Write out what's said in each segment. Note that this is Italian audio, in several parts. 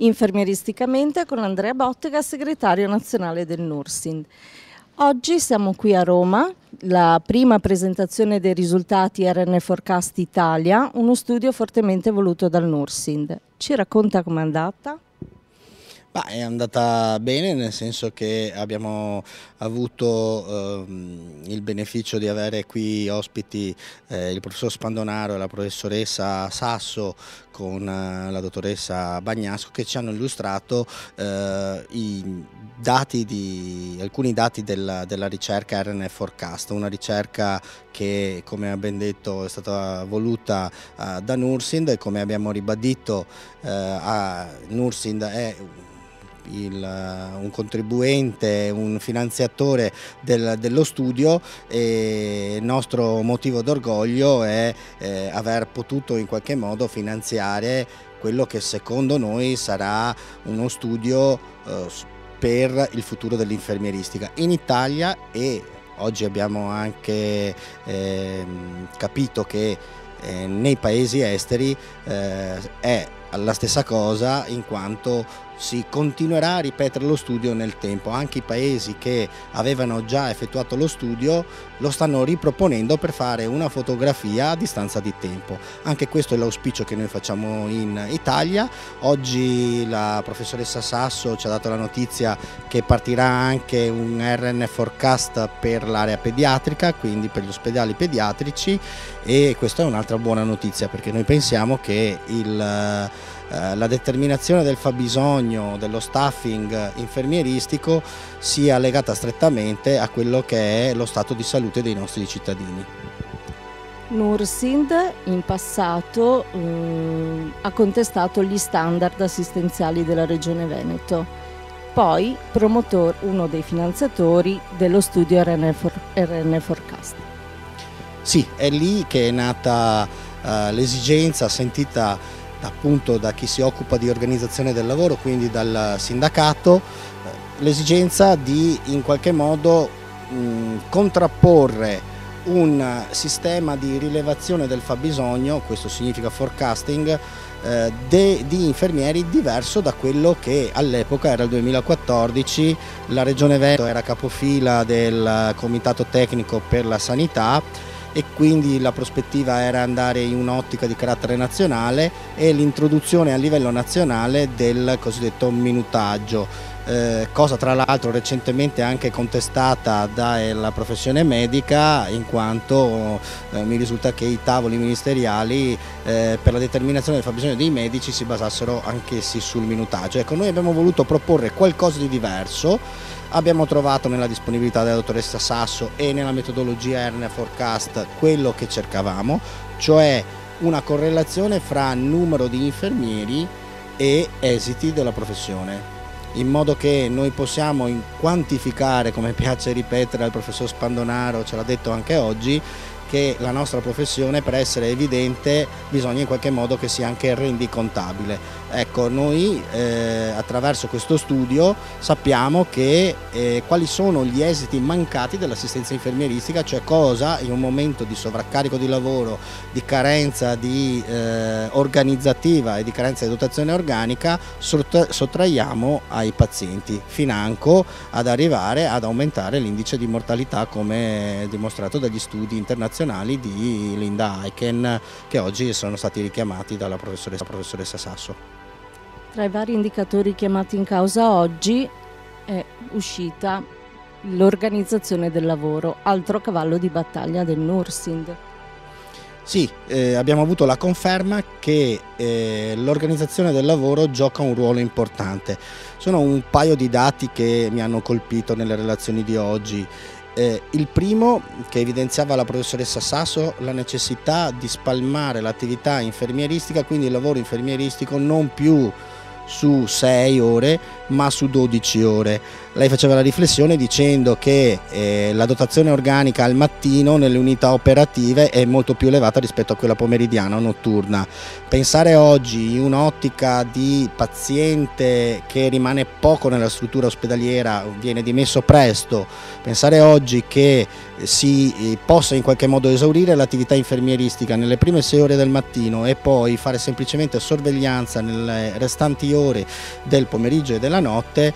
infermieristicamente con Andrea Bottega, segretario nazionale del Nursind. Oggi siamo qui a Roma, la prima presentazione dei risultati RN Forecast Italia, uno studio fortemente voluto dal Nursind. Ci racconta com'è andata? È andata bene, nel senso che abbiamo avuto il beneficio di avere qui ospiti il professor Spandonaro e la professoressa Sasso con la dottoressa Bagnasco, che ci hanno illustrato alcuni dati della ricerca RN Forecast, una ricerca che, come ha ben detto, è stata voluta da Nursind, e come abbiamo ribadito Nursind è un contribuente, un finanziatore dello studio, e il nostro motivo d'orgoglio è aver potuto in qualche modo finanziare quello che secondo noi sarà uno studio per il futuro dell'infermieristica in Italia, e oggi abbiamo anche capito che nei paesi esteri è la stessa cosa, in quanto si continuerà a ripetere lo studio nel tempo. Anche i paesi che avevano già effettuato lo studio lo stanno riproponendo per fare una fotografia a distanza di tempo. Anche questo è l'auspicio che noi facciamo in Italia. Oggi la professoressa Sasso ci ha dato la notizia che partirà anche un RN Forecast per l'area pediatrica, quindi per gli ospedali pediatrici, e questa è un'altra buona notizia, perché noi pensiamo che la determinazione del fabbisogno dello staffing infermieristico sia legata strettamente a quello che è lo stato di salute dei nostri cittadini. Nursind in passato ha contestato gli standard assistenziali della Regione Veneto, poi uno dei finanziatori dello studio RN Forecast. Sì, è lì che è nata l'esigenza sentita appunto da chi si occupa di organizzazione del lavoro, quindi dal sindacato, l'esigenza di in qualche modo contrapporre un sistema di rilevazione del fabbisogno, questo significa forecasting, di infermieri diverso da quello che all'epoca era il 2014, la Regione Veneto era capofila del Comitato Tecnico per la Sanità, e quindi la prospettiva era andare in un'ottica di carattere nazionale e l'introduzione a livello nazionale del cosiddetto minutaggio, cosa tra l'altro recentemente anche contestata dalla professione medica, in quanto mi risulta che i tavoli ministeriali per la determinazione del fabbisogno dei medici si basassero anch'essi sul minutaggio. Ecco, noi abbiamo voluto proporre qualcosa di diverso. Abbiamo trovato nella disponibilità della dottoressa Sasso e nella metodologia RN Forecast quello che cercavamo, cioè una correlazione fra numero di infermieri e esiti della professione, in modo che noi possiamo quantificare, come piace ripetere al professor Spandonaro, ce l'ha detto anche oggi, che la nostra professione, per essere evidente, bisogna in qualche modo che sia anche rendicontabile. Ecco, noi attraverso questo studio sappiamo quali sono gli esiti mancati dell'assistenza infermieristica, cioè cosa in un momento di sovraccarico di lavoro, di carenza organizzativa e di carenza di dotazione organica sottraiamo ai pazienti, financo ad arrivare ad aumentare l'indice di mortalità, come dimostrato dagli studi internazionali di Linda Eichen, che oggi sono stati richiamati dalla professoressa Sasso. Tra i vari indicatori chiamati in causa oggi è uscita l'organizzazione del lavoro, altro cavallo di battaglia del Nursind. Sì, abbiamo avuto la conferma che l'organizzazione del lavoro gioca un ruolo importante. Sono un paio di dati che mi hanno colpito nelle relazioni di oggi. Il primo, che evidenziava la professoressa Sasso, la necessità di spalmare l'attività infermieristica, quindi il lavoro infermieristico non più su 6 ore ma su 12 ore. Lei faceva la riflessione dicendo che la dotazione organica al mattino nelle unità operative è molto più elevata rispetto a quella pomeridiana o notturna. Pensare oggi in un'ottica di paziente che rimane poco nella struttura ospedaliera, viene dimesso presto, pensare oggi che si possa in qualche modo esaurire l'attività infermieristica nelle prime 6 ore del mattino e poi fare semplicemente sorveglianza nelle restanti ore del pomeriggio e della notte,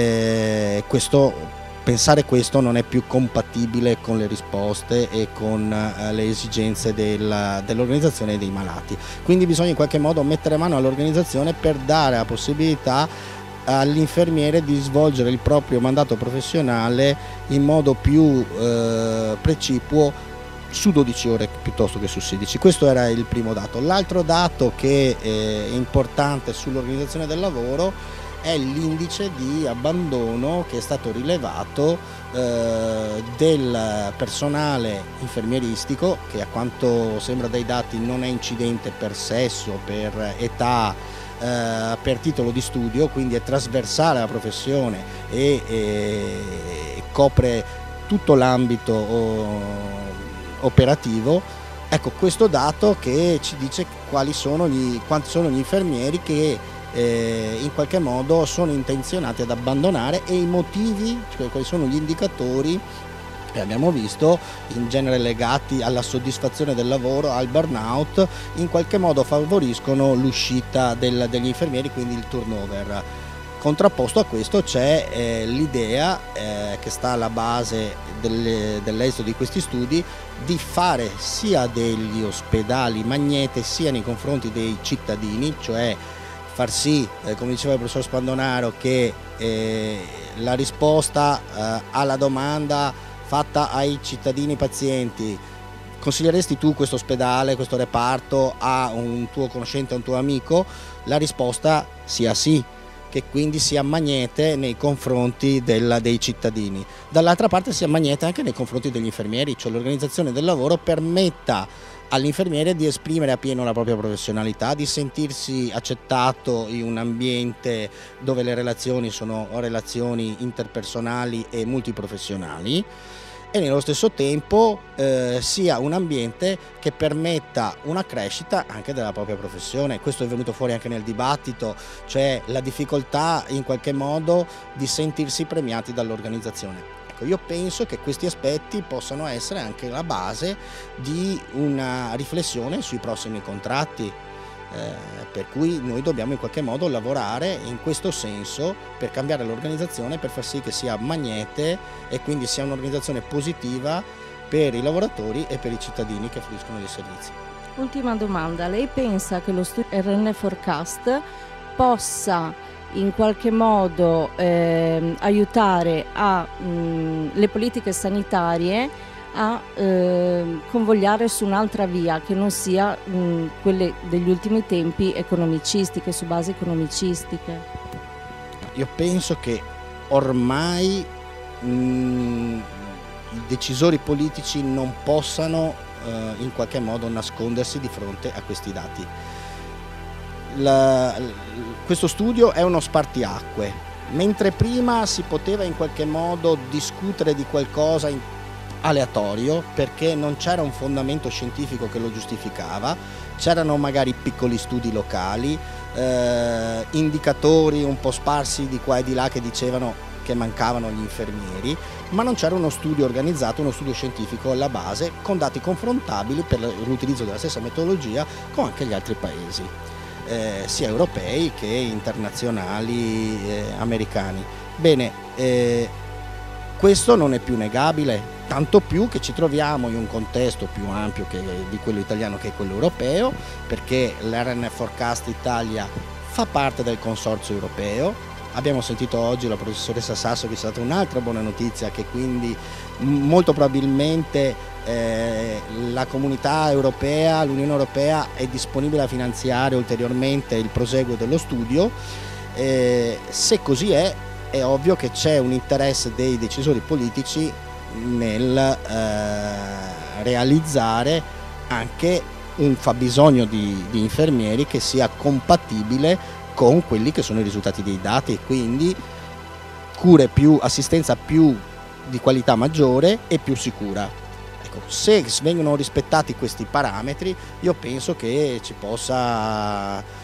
pensare questo non è più compatibile con le risposte e con le esigenze dell'organizzazione dei malati. Quindi bisogna in qualche modo mettere mano all'organizzazione per dare la possibilità all'infermiere di svolgere il proprio mandato professionale in modo più precipuo su 12 ore piuttosto che su 16. Questo era il primo dato. L'altro dato che è importante sull'organizzazione del lavoro è l'indice di abbandono che è stato rilevato del personale infermieristico, che a quanto sembra dai dati non è incidente per sesso, per età, per titolo di studio, quindi è trasversale alla professione e copre tutto l'ambito operativo. Ecco, questo dato che ci dice quanti sono gli infermieri che in qualche modo sono intenzionati ad abbandonare, e i motivi, cioè quali sono gli indicatori che abbiamo visto, in genere legati alla soddisfazione del lavoro, al burnout, in qualche modo favoriscono l'uscita degli infermieri, quindi il turnover. Contrapposto a questo c'è l'idea che sta alla base dell'esito di questi studi, di fare sia degli ospedali magnete sia nei confronti dei cittadini, cioè far sì, come diceva il professor Spandonaro, che la risposta alla domanda fatta ai cittadini pazienti: consiglieresti tu questo ospedale, questo reparto a un tuo conoscente, a un tuo amico? La risposta sia sì, che quindi sia magnete nei confronti dei cittadini. Dall'altra parte sia magnete anche nei confronti degli infermieri, cioè l'organizzazione del lavoro permetta all'infermiere di esprimere appieno la propria professionalità, di sentirsi accettato in un ambiente dove le relazioni sono relazioni interpersonali e multiprofessionali, e nello stesso tempo sia un ambiente che permetta una crescita anche della propria professione. Questo è venuto fuori anche nel dibattito, cioè la difficoltà in qualche modo di sentirsi premiati dall'organizzazione. Ecco, io penso che questi aspetti possano essere anche la base di una riflessione sui prossimi contratti, per cui noi dobbiamo in qualche modo lavorare in questo senso per cambiare l'organizzazione, per far sì che sia magnete e quindi sia un'organizzazione positiva per i lavoratori e per i cittadini che fruiscono dei servizi. Ultima domanda, lei pensa che lo studio RN Forecast possa in qualche modo aiutare le politiche sanitarie a convogliare su un'altra via che non sia quelle degli ultimi tempi economicistiche, su basi economicistiche? Io penso che ormai i decisori politici non possano in qualche modo nascondersi di fronte a questi dati. Questo studio è uno spartiacque, mentre prima si poteva in qualche modo discutere di qualcosa aleatorio perché non c'era un fondamento scientifico che lo giustificava, c'erano magari piccoli studi locali, indicatori un po' sparsi di qua e di là che dicevano che mancavano gli infermieri, ma non c'era uno studio organizzato, uno studio scientifico alla base con dati confrontabili per l'utilizzo della stessa metodologia con anche gli altri paesi, sia europei che internazionali, americani. Bene, questo non è più negabile, tanto più che ci troviamo in un contesto più ampio di quello italiano che è quello europeo, perché l'RN Forecast Italia fa parte del consorzio europeo. Abbiamo sentito oggi la professoressa Sasso che c'è stata un'altra buona notizia, che quindi molto probabilmente la comunità europea, l'Unione Europea è disponibile a finanziare ulteriormente il proseguo dello studio. Se così è ovvio che c'è un interesse dei decisori politici nel realizzare anche un fabbisogno di infermieri che sia compatibile con quelli che sono i risultati dei dati, quindi cure più, assistenza più di qualità maggiore e più sicura. Ecco, se vengono rispettati questi parametri, io penso che ci possa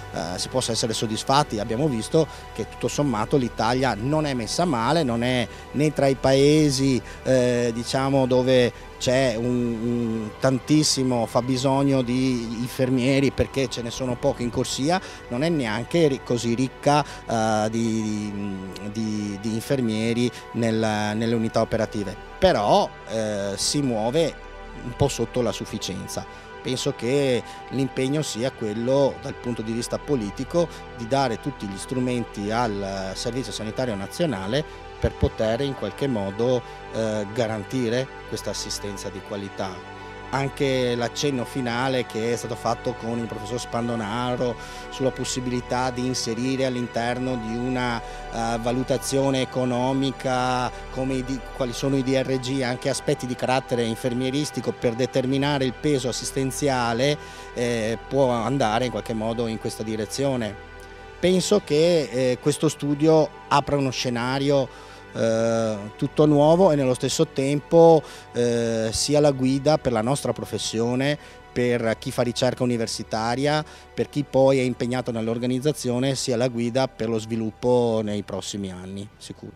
si possa essere soddisfatti. Abbiamo visto che tutto sommato l'Italia non è messa male, non è né tra i paesi diciamo dove c'è un tantissimo fabbisogno di infermieri perché ce ne sono pochi in corsia, non è neanche così ricca di infermieri nelle unità operative, però si muove un po' sotto la sufficienza. Penso che l'impegno sia quello dal punto di vista politico di dare tutti gli strumenti al Servizio Sanitario Nazionale per poter in qualche modo garantire questa assistenza di qualità. Anche l'accenno finale che è stato fatto con il professor Spandonaro sulla possibilità di inserire all'interno di una valutazione economica quali sono i DRG, anche aspetti di carattere infermieristico per determinare il peso assistenziale, può andare in qualche modo in questa direzione. Penso che questo studio apra uno scenario tutto nuovo e nello stesso tempo sia la guida per la nostra professione, per chi fa ricerca universitaria, per chi poi è impegnato nell'organizzazione, sia la guida per lo sviluppo nei prossimi anni, sicuro.